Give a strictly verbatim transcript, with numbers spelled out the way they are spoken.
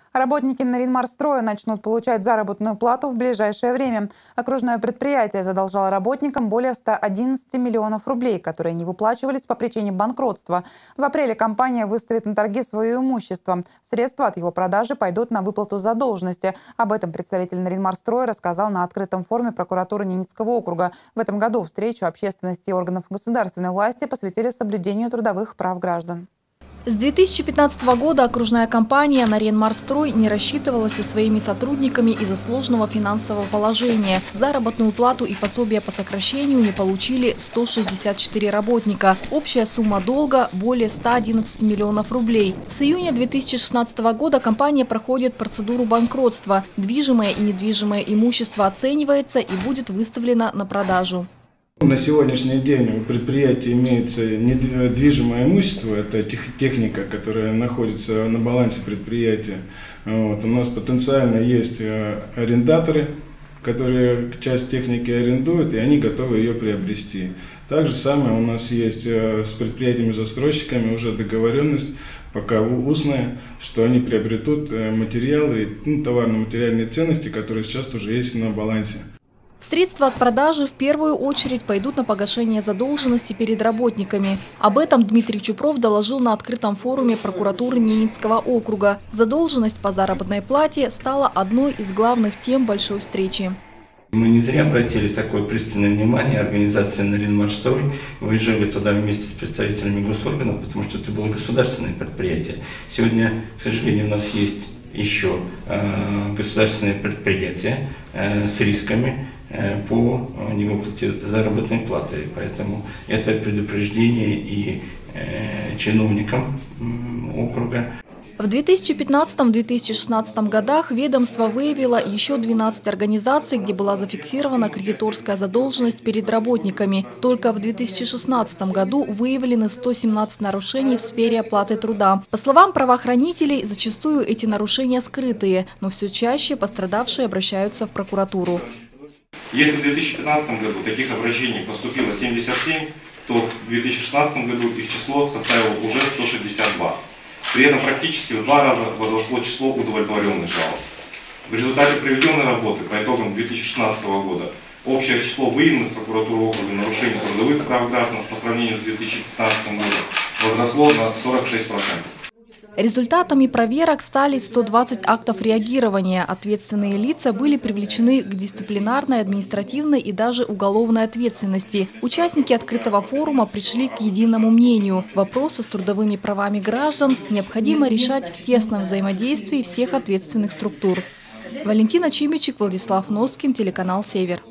Работники Наринмарстроя начнут получать заработную плату в ближайшее время. Окружное предприятие задолжало работникам более ста одиннадцати миллионов рублей, которые не выплачивались по причине банкротства. В апреле компания выставит на торги свое имущество. Средства от его продажи пойдут на выплату задолженности. Об этом представитель Наринмарстроя рассказал на открытом форуме прокуратуры Ненецкого округа. В этом году встречу общественности и органов государственной власти посвятили соблюдению трудовых прав граждан. С две тысячи пятнадцатого года окружная компания «Наринмарстрой» не рассчитывалась со своими сотрудниками из-за сложного финансового положения. Заработную плату и пособие по сокращению не получили сто шестьдесят четыре работника. Общая сумма долга – более ста одиннадцати миллионов рублей. С июня две тысячи шестнадцатого года компания проходит процедуру банкротства. Движимое и недвижимое имущество оценивается и будет выставлено на продажу. На сегодняшний день у предприятия имеется недвижимое имущество, это техника, которая находится на балансе предприятия. Вот. У нас потенциально есть арендаторы, которые часть техники арендуют, и они готовы ее приобрести. Так же самое у нас есть с предприятиями-застройщиками уже договоренность, пока устная, что они приобретут материалы, ну, товарно-материальные ценности, которые сейчас уже есть на балансе. Средства от продажи в первую очередь пойдут на погашение задолженности перед работниками. Об этом Дмитрий Чупров доложил на открытом форуме прокуратуры Ненецкого округа. Задолженность по заработной плате стала одной из главных тем большой встречи. Мы не зря обратили такое пристальное внимание организации «Наринмарстрой». Выезжали туда вместе с представителями госорганов, потому что это было государственное предприятие. Сегодня, к сожалению, у нас есть еще э, государственное предприятие э, с рисками э, по невыплате заработной платы. Поэтому это предупреждение и э, чиновникам э, округа. В две тысячи пятнадцатом — две тысячи шестнадцатом годах ведомство выявило еще двенадцать организаций, где была зафиксирована кредиторская задолженность перед работниками. Только в две тысячи шестнадцатом году выявлены сто семнадцать нарушений в сфере оплаты труда. По словам правоохранителей, зачастую эти нарушения скрытые, но все чаще пострадавшие обращаются в прокуратуру. Если в две тысячи пятнадцатом году таких обращений поступило семьдесят семь, то в две тысячи шестнадцатом году их число составило уже сто шестьдесят два. При этом практически в два раза возросло число удовлетворенных жалоб. В результате проведенной работы по итогам две тысячи шестнадцатого года общее число выявленных прокуратурой округа нарушений трудовых прав граждан по сравнению с две тысячи пятнадцатым годом возросло на сорок шесть процентов. Результатами проверок стали сто двадцать актов реагирования. Ответственные лица были привлечены к дисциплинарной, административной и даже уголовной ответственности. Участники открытого форума пришли к единому мнению. Вопросы с трудовыми правами граждан необходимо решать в тесном взаимодействии всех ответственных структур. Валентина Чимичик, Владислав Носкин, телеканал «Север».